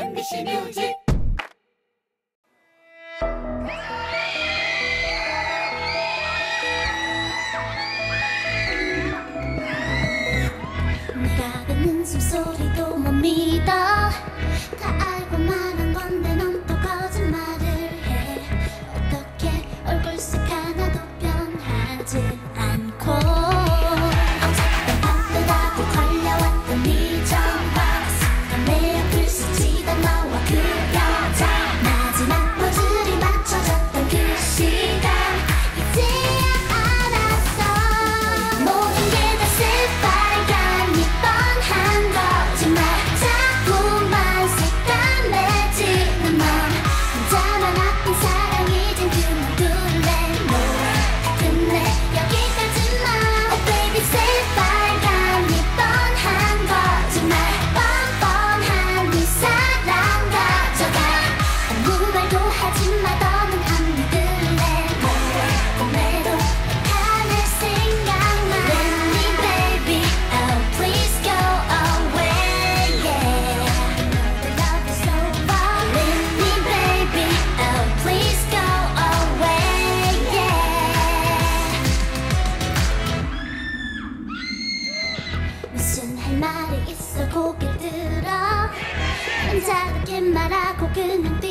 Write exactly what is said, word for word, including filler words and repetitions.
엠비씨 뮤직. 내가 듣는 숨소리도 못 믿어. 다 알고만 한 건데 넌 또 거짓말을 해. 어떻게 얼굴색 하나도 변하지 않고 어쨌든 바쁘다고 걸려왔던 네 전화 내 옆을 스치던 너와 그 여자 마지막 퍼즐이 맞춰졌던 그 시간 이제야 알았어. 모든 게 다 새빨간 뻔한 거짓말 자꾸만 색감해지는 넌 혼자만 아픈 사랑이 된 그만둘래. 노래 끝내 여기까지만. Oh baby 새빨간 뻔한 거짓말 뻔뻔한 네 사랑 가져가. 아무 말도 하지마 더는 안 믿을래. 노래 꿈에도 하늘 생각만. Let me baby oh please go away yeah. The love is over. Let me baby oh please go away yeah. 무슨 할 말이 있어 고개를 들어. 남자답게 말하고 그냥 뛰어.